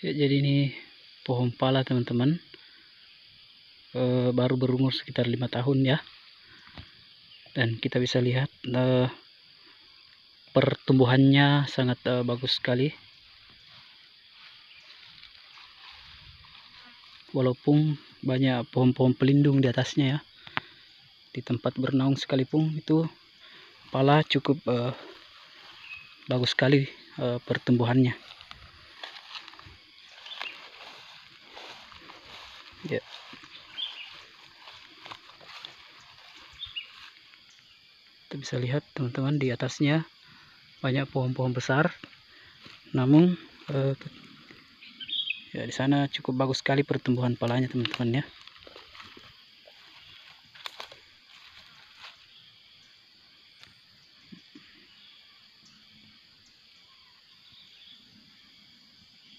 Ya, jadi ini pohon pala teman-teman, baru berumur sekitar 5 tahun ya, dan kita bisa lihat pertumbuhannya sangat bagus sekali, walaupun banyak pohon-pohon pelindung di atasnya ya. Di tempat bernaung sekalipun itu pala cukup bagus sekali pertumbuhannya ya. Kita bisa lihat teman-teman, di atasnya banyak pohon-pohon besar, namun ya di sana cukup bagus sekali pertumbuhan palanya teman-teman ya.